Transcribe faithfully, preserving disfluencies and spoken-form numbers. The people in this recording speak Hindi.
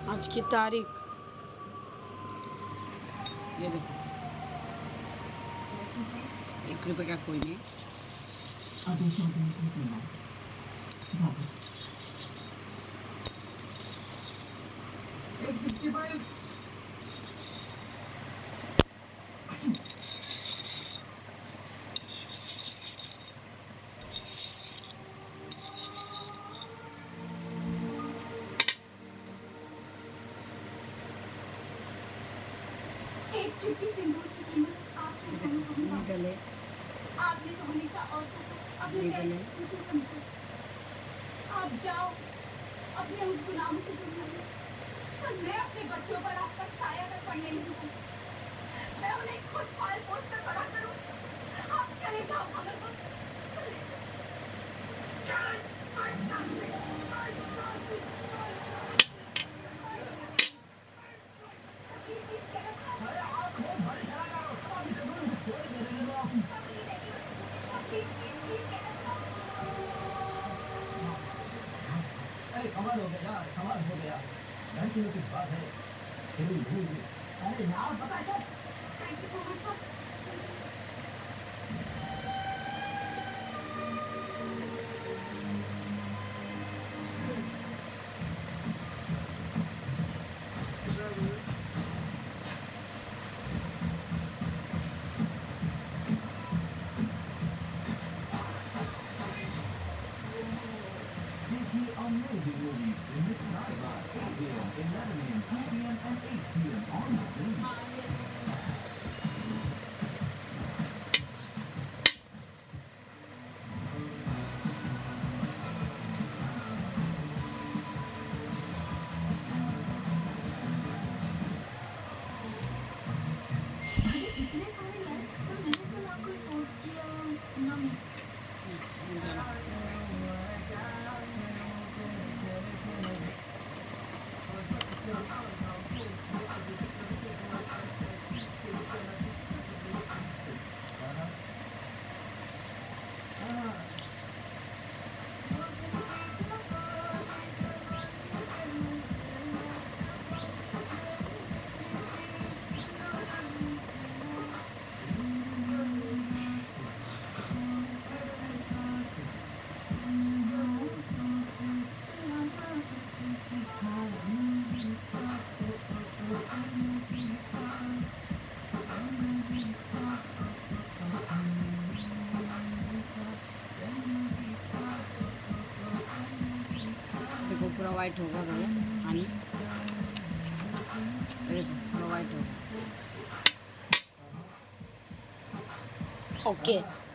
आज की तारीख ये देखो, एक रुपए का कोई नहीं। एक चुटकी सिंदूर की कीमत आपको समझ नहीं डले आपने तो हमेशा औरतों को अपने पैर की चूटी समझा। आप जाओ अपने उस गुलाम की दुनिया में, और मैं अपने बच्चों पर आपका साया तक पड़ने नहीं दूँ। मैं उन्हें खुद पाल पोस कर बड़ा करूँ। आप चले जाओ मगर वो चले जाओ। अरे कमाल हो गया यार, कमाल हो गया। ढाई किलो की बात है। अरे यार पता है thank you so much sir. Amazing movies in the Tribe, eight p m, eleven a m, two p m and eight p m on Zing. इतने सारे लाइक्स तो मैंने तो ना कोई पोस्ट किया ना मैं। देखो पूरा वाइट होगा भैया पानी, देखो पूरा वाइट होगा। ओके।